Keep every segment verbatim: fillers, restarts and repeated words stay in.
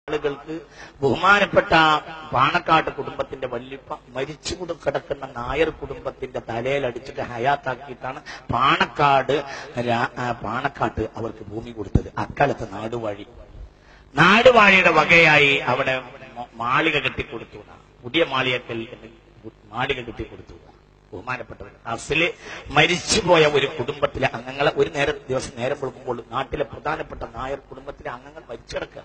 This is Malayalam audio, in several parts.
ആളുകൾക്ക് ബഹുമാനപ്പെട്ട പാണക്കാട് കുടുംബത്തിന്റെ വല്യപ്പ മരിച്ചു കിടക്കുന്ന നായർ കുടുംബത്തിന്റെ തലയിൽ അടിച്ചിട്ട് ഹയാത്താക്കിയിട്ടാണ് പാണക്കാട് പാണക്കാട്ട് അവർക്ക് ഭൂമി കൊടുത്തത്. അക്കാലത്ത് നാടുവാഴി നാടുവാഴിയുടെ വകയായി അവിടെ മാളിക കെട്ടിക്കൊടുത്തു. പുതിയ മാളികക്കൽ മാളിക കെട്ടിക്കൊടുത്തു. ബഹുമാനപ്പെട്ടവർ അസല് മരിച്ചുപോയ ഒരു കുടുംബത്തിലെ അംഗങ്ങളെ ഒരു നേരം ദിവസം നേരം കൊടുക്കുമ്പോൾ നാട്ടിലെ പ്രധാനപ്പെട്ട നായർ കുടുംബത്തിലെ അംഗങ്ങൾ മരിച്ചു കിടക്കുക.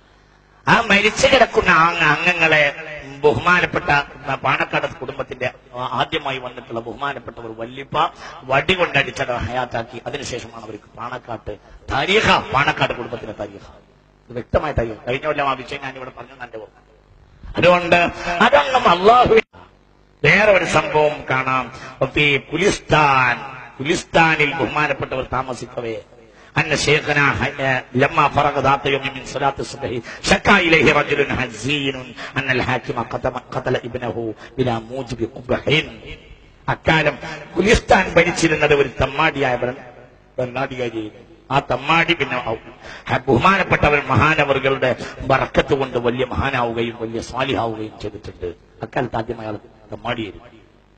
ആ മരിച്ചു കിടക്കുന്ന അംഗങ്ങളെ ബഹുമാനപ്പെട്ട പാണക്കാട് കുടുംബത്തിന്റെ ആദ്യമായി വന്നിട്ടുള്ള ബഹുമാനപ്പെട്ടവർ വല്യപ്പ വടി കൊണ്ടടിച്ചത് ഹയാത്താക്കി. അതിനുശേഷമാണ് അവർക്ക് പാണക്കാട്ട് താരീഖ, പാണക്കാട് കുടുംബത്തിന്റെ താരീഖ വ്യക്തമായിട്ടായി കഴിഞ്ഞ കൊല്ലം ആ വിഷയം ഞാൻ ഇവിടെ പറഞ്ഞു എന്റെ ഓർമ്മ. അതുകൊണ്ട് അതൊന്നും അള്ളാഹു. വേറെ ഒരു സംഭവം കാണാം. കുലിസ്ഥാൻ കുലിസ്ഥാനിൽ ബഹുമാനപ്പെട്ടവർ താമസിക്കവേ أن شيخنا لما فرغ ذات يوم من صلاة الصبح شكا إليه رجل حزين أن الحاكم قتل ابنه بلا موجب قبح. അക്കാലം കുലിസ്ഥാൻ ഭരിച്ചിരുന്നത് ഒരു തമ്മാടിയായ ഭരണാധികാരി. ആ തമ്മാടി പിന്നെ ബഹുമാനപ്പെട്ടവർ മഹാനവറുകളുടെ ബറക്കത്ത് കൊണ്ട് വലിയ മഹാനാവുകയും വലിയ സ്വാലിഹാവുകയും ചെയ്തിട്ടുണ്ട്. അക്കാലത്ത് ആദ്യം അയാൾ തമ്മാടിയായിരുന്നു.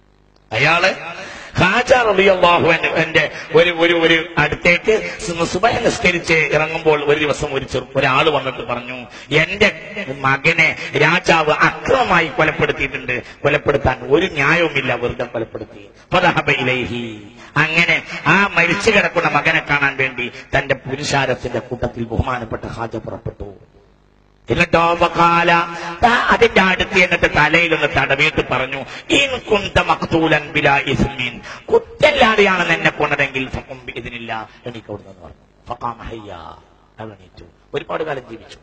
അയാള് ഖാജ റളിയല്ലാഹു അൻഹുവിന്റെ ഒരു ഒരു ഒരു അടുത്തേക്ക് സുബഹി നിസ്കരിച്ച് ഇറങ്ങുമ്പോൾ ഒരു ദിവസം ഒരു ചെറു ഒരാള് വന്നിട്ട് പറഞ്ഞു, എന്റെ മകനെ രാജാവ് അക്രമമായി കൊലപ്പെടുത്തിയിട്ടുണ്ട്, കൊലപ്പെടുത്താൻ ഒരു ന്യായവുമില്ല, വെറുതെ കൊലപ്പെടുത്തി. ഫദഹബ ഇലൈഹി. അങ്ങനെ ആ മരിച്ചു കിടക്കുന്ന മകനെ കാണാൻ വേണ്ടി തന്റെ പുരുഷാരത്തിന്റെ കൂട്ടത്തിൽ ബഹുമാനപ്പെട്ട ഖാജ പുറപ്പെട്ടു. എന്നിട്ടോ വഖാല, അതിന്റെ അടുത്ത് എന്നിട്ട് തലയിൽ നിന്ന് തടവിയിട്ട് പറഞ്ഞു, ഇൻ കുന്ത മഖ്തൂലൻ ബിലാ ഇസ്മിൻ, കുറ്റല്ലാതെയാണെന്ന് എന്നെ കൊന്നതെങ്കിൽ ഫഖും ബിഇദ്നില്ല, എനിക്ക് അവിടുന്ന് പറഞ്ഞു. ഫഖാമ ഹയ്യാ, എണീറ്റു. ഒരുപാട് കാലം ജീവിച്ചു.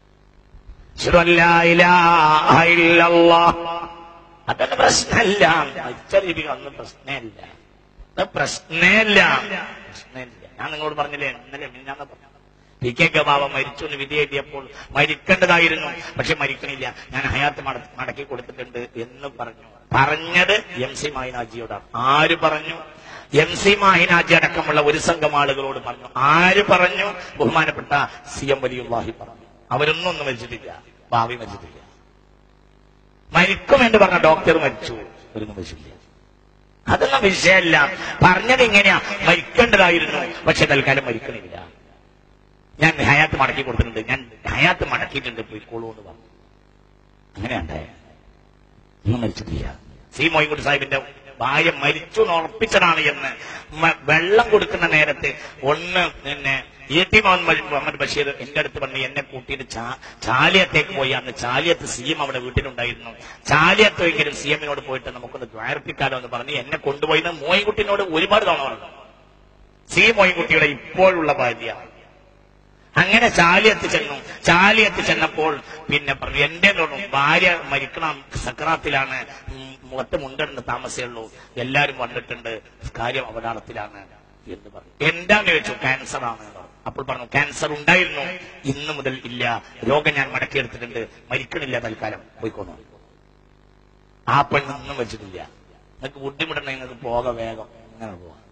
അശ്ഹദു അൻ ലാ ഇലാഹ ഇല്ലല്ലാഹ്. അതൊന്നും പ്രശ്നമല്ല, ഒന്നും പ്രശ്നമില്ല, പ്രശ്നമില്ല പ്രശ്നമില്ല ഞാൻ നിങ്ങളോട് പറഞ്ഞില്ലേ ഇന്നലെ ഞാൻ പറഞ്ഞു, പി കെ ഗവാവ മരിച്ചു എന്ന് വിധി എഴുതിയപ്പോൾ മരിക്കേണ്ടതായിരുന്നു, പക്ഷെ മരിക്കണില്ല, ഞാൻ ഹയാത്ത് മടക്കി കൊടുത്തിട്ടുണ്ട് എന്ന് പറഞ്ഞു. പറഞ്ഞത് എം സി മാഹിനാജിയോടാണ്. ആര് പറഞ്ഞു? എം സി മാഹിനാജി അടക്കമുള്ള ഒരു സംഘം ആളുകളോട് പറഞ്ഞു. ആര് പറഞ്ഞു? ബഹുമാനപ്പെട്ട സി എം വലിയുള്ളാഹി പറഞ്ഞു. അവരൊന്നും ഒന്നും മരിച്ചിട്ടില്ല, ഭാവി മരിച്ചിട്ടില്ല. മരിക്കുമെന്ന് പറഞ്ഞ ഡോക്ടർ മരിച്ചു, അവരൊന്നും മരിച്ചിട്ടില്ല. അതൊന്നും വിഷയമല്ല. പറഞ്ഞത് ഇങ്ങനെയാ, മരിക്കേണ്ടതായിരുന്നു, പക്ഷെ തൽക്കാലം മരിക്കണില്ല, ഞാൻ ഹയാത്ത് മടക്കി കൊടുത്തിട്ടുണ്ട്, ഞാൻ ഹയാത്ത് മടക്കിയിട്ടുണ്ട്, പോയിക്കോളൂ എന്ന് പറഞ്ഞു. അങ്ങനെയുണ്ടായ ഒന്നും മരിച്ചിട്ടില്ല. സി മോയിൻകുട്ടി സാഹിബിന്റെ ഭാര്യ മരിച്ചു ഉറപ്പിച്ചതാണ് എന്ന് വെള്ളം കൊടുക്കുന്ന നേരത്ത് ഒന്ന് പിന്നെ ഇ ടി മുഹമ്മദ് ബഷീർ എന്റെ അടുത്ത് പറഞ്ഞ് എന്നെ കൂട്ടിയിട്ട് ചാലിയത്തേക്ക് പോയി. അന്ന് ചാലിയത്ത് സി എം അവിടെ വീട്ടിലുണ്ടായിരുന്നു. ചാലിയത്തെങ്കിലും സി എമ്മിനോട് പോയിട്ട് നമുക്കൊന്ന് ദ്വാരപ്പിക്കാലോ എന്ന് പറഞ്ഞ് എന്നെ കൊണ്ടുപോയി. മോയിൻകുട്ടിനോട് ഒരുപാട് തവണ പറഞ്ഞു. സി മോയിൻകുട്ടിയുടെ ഇപ്പോഴുള്ള ഭാര്യ. അങ്ങനെ ചാലിയത്ത് ചെന്നു. ചാലിയത്ത് ചെന്നപ്പോൾ പിന്നെ പറഞ്ഞു, എന്റെ ഭാര്യ മരിക്കണം, സക്രാത്തിലാണ്, മുഖത്ത് മുണ്ടെന്ന് താമസമുള്ളൂ, എല്ലാരും വന്നിട്ടുണ്ട്, കാര്യം അപകടത്തിലാണ് എന്ന് പറഞ്ഞു. എന്താന്ന് ചോദിച്ചു, ക്യാൻസർ ആണ്. അപ്പോൾ പറഞ്ഞു, ക്യാൻസർ ഉണ്ടായിരുന്നു, ഇന്നു മുതൽ ഇല്ല, രോഗം ഞാൻ മടക്കിയെടുത്തിട്ടുണ്ട്, മരിക്കണില്ല, തൽക്കാലം പോയിക്കൊണ്ടു. ആ പെണ്ണൊന്നും വെച്ചിട്ടില്ല, നിങ്ങൾക്ക് ബുദ്ധിമുട്ടുണ്ടെങ്കിൽ നിങ്ങൾക്ക് പോക, വേഗം അങ്ങനെ പോവാം.